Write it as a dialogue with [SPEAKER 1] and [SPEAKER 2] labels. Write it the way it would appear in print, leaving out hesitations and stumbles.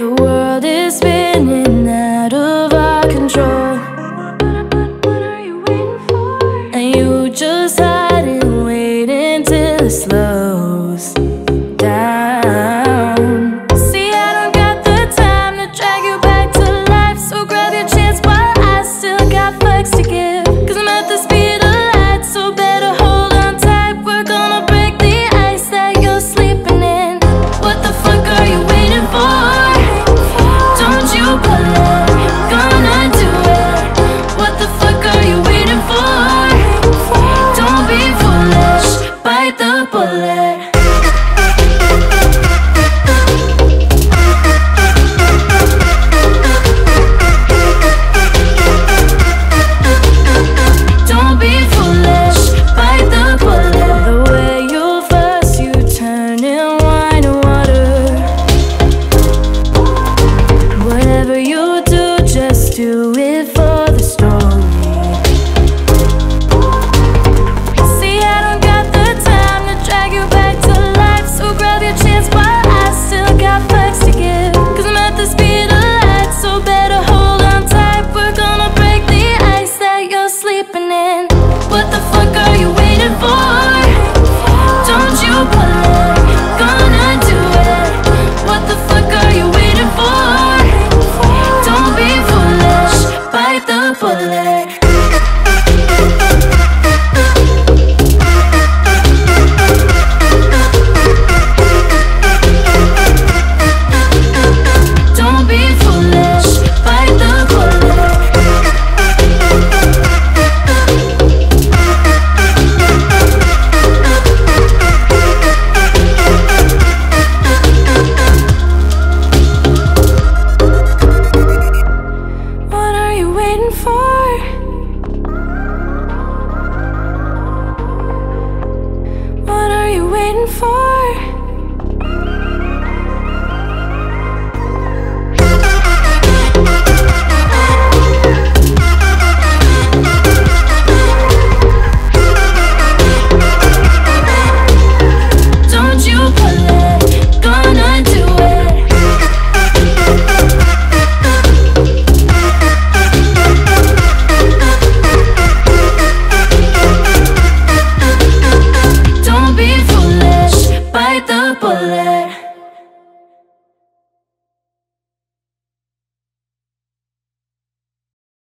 [SPEAKER 1] The world is spinning out of our control, and you just hiding, waiting till it slows down. See, I don't got the time to drag you back to life, so grab your chance while I still got fucks to give. Cause I'm at the speed of light, so better hold on tight. We're gonna break the ice that you're sleeping in. What the fuck are you waiting for? Don't you pull it, gonna do it. What the fuck are you waiting for? Don't be foolish, bite the bullet. Don't be foolish, bite the bullet. The way you fuss, you turn in wine and water. Whatever you do, just do it for the story. See, I don't got the time to drag you back to life, so grab your chance while I still got fucks to give. Cause I'm at the speed of light, so better hold on tight. We're gonna break the ice that you're sleeping in. What the fuck are you waiting for? Don't you pull it, gonna do it. What the fuck are you waiting for? Don't be foolish, bite the bullet. Don't be foolish, bite the bullet. What are you waiting for? What are you waiting for?